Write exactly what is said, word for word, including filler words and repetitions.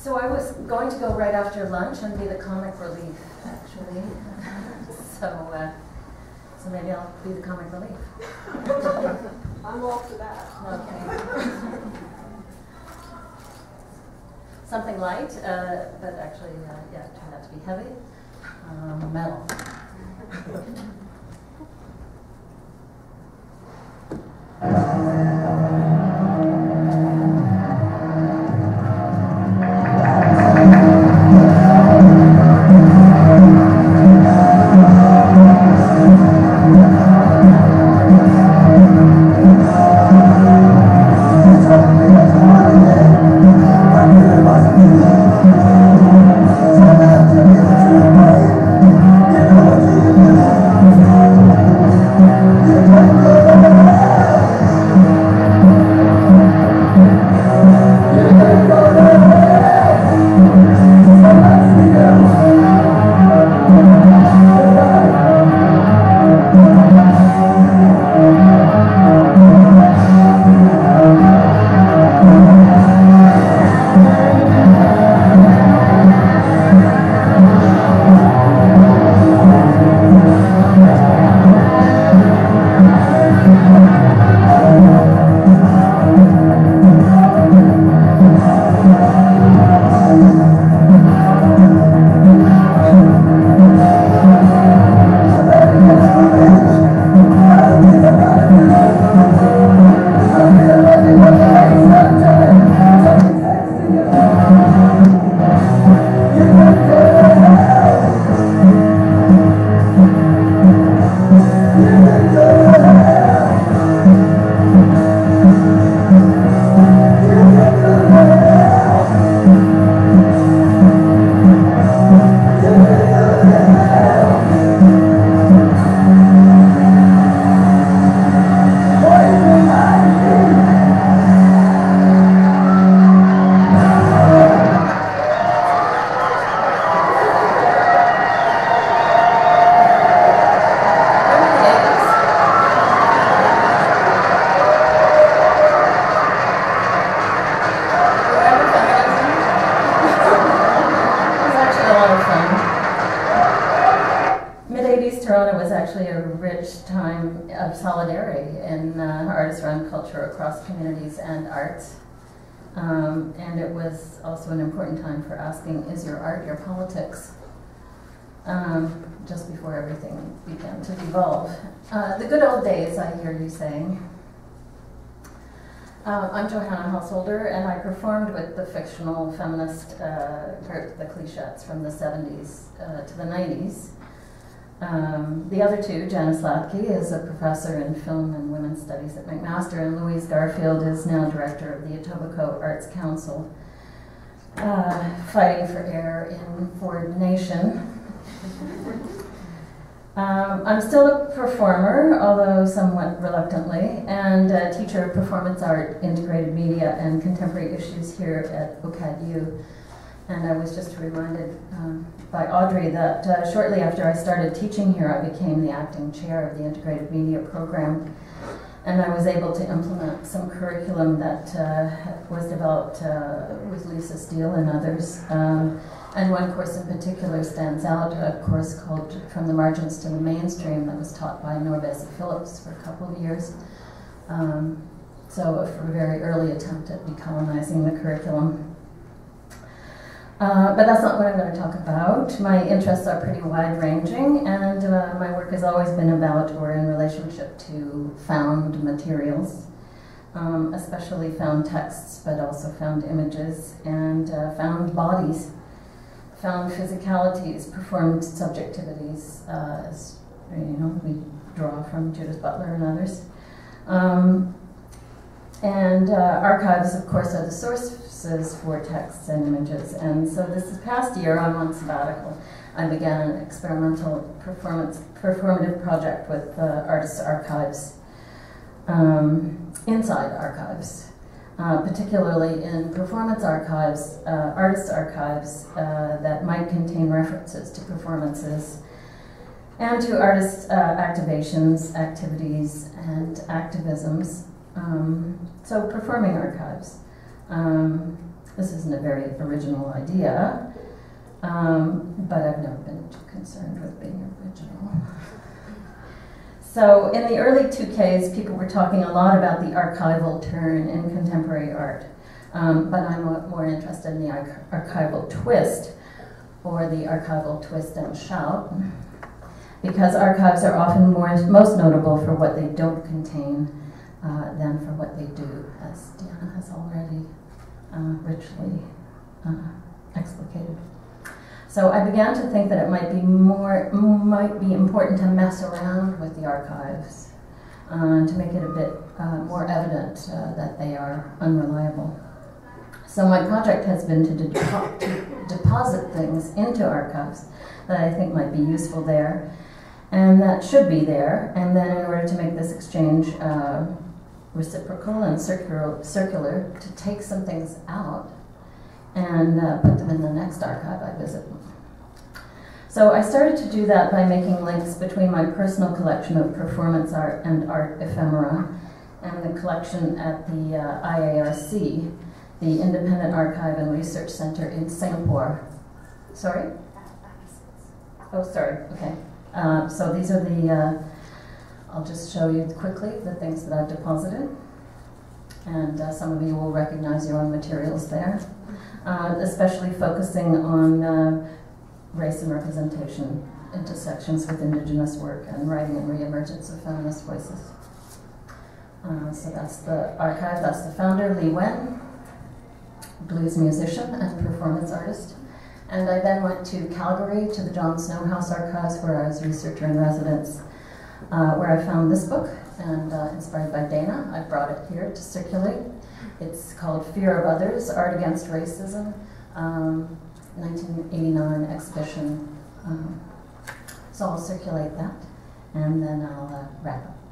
So I was going to go right after lunch and be the comic relief, actually. so, uh, so maybe I'll be the comic relief. I'm all for that. Okay. Something light, uh, but actually, uh, yeah, it turned out to be heavy. Um, metal. Solidarity in uh, artist-run culture across communities and arts. Um, and it was also an important time for asking, is your art your politics? Um, just before everything began to devolve. Uh, the good old days, I hear you saying. Uh, I'm Johanna Householder, and I performed with the fictional feminist uh, group, the Clichettes, from the seventies uh, to the nineties. Um, the other two, Janice Latke, is a professor in film and women's studies at McMaster, and Louise Garfield is now director of the Etobicoke Arts Council, uh, fighting for air in Ford Nation. um, I'm still a performer, although somewhat reluctantly, and a teacher of performance art, integrated media, and contemporary issues here at OCAD U. And I was just reminded um, by Audrey that uh, shortly after I started teaching here, I became the acting chair of the integrated media program. And I was able to implement some curriculum that uh, was developed uh, with Lisa Steele and others. Um, and one course in particular stands out, a course called From the Margins to the Mainstream that was taught by Norbesi Phillips for a couple of years. Um, so a very early attempt at decolonizing the curriculum. Uh, but that's not what I'm going to talk about. My interests are pretty wide-ranging, and uh, my work has always been about or in relationship to found materials, um, especially found texts, but also found images, and uh, found bodies, found physicalities, performed subjectivities, uh, as you know, we draw from Judith Butler and others. Um, and uh, archives, of course, are the source for texts and images. And so this past year, on one sabbatical, I began an experimental performance performative project with uh, Artists' Archives, um, inside archives, uh, particularly in performance archives, uh, artists' archives uh, that might contain references to performances and to artists' uh, activations, activities, and activisms. Um, so performing archives. Um, This isn't a very original idea, um, but I've never been too concerned with being original. So in the early two Ks, people were talking a lot about the archival turn in contemporary art, um, but I'm more interested in the arch archival twist, or the archival twist and shout, because archives are often more, most notable for what they don't contain uh, than for what they do, as Diana has already uh, richly uh, explicated. So I began to think that it might be more, might be important to mess around with the archives uh, to make it a bit uh, more evident uh, that they are unreliable. So my project has been to, de to deposit things into archives that I think might be useful there, and that should be there, and then in order to make this exchange uh, reciprocal and circular, circular, to take some things out and uh, put them in the next archive I visit. So I started to do that by making links between my personal collection of performance art and art ephemera and the collection at the uh, I A R C, the Independent Archive and Research Center in Singapore. Sorry? Oh, sorry, okay. Uh, so these are the, uh, I'll just show you quickly the things that I've deposited. And uh, some of you will recognize your own materials there, uh, especially focusing on uh, race and representation, intersections with Indigenous work, and writing and reemergence of feminist voices. Uh, so that's the archive, that's the founder, Lee Wen, blues musician and performance artist. And I then went to Calgary to the John Snow House Archives, where I was researcher in residence, uh, where I found this book, and uh, inspired by Dana, I brought it here to circulate. It's called Fear of Others, Art Against Racism, um, nineteen eighty-nine exhibition. Um, so I'll circulate that, and then I'll uh, wrap up.